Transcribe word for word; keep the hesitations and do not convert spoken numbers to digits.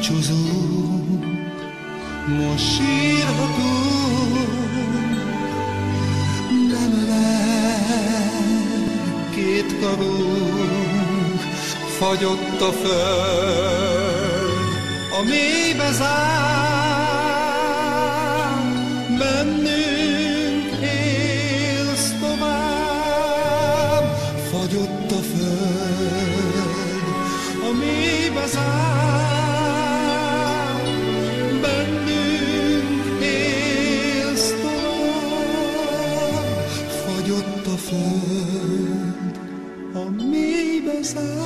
búcsúzunk, most sírhatunk, nem ölel két karunk, fagyott a föld, a mélybe zár, bennünk élsz tovább, fagyott a föld, a mélybe zár, bennünk élsz tovább, fagyott a föld, a mélybe zár.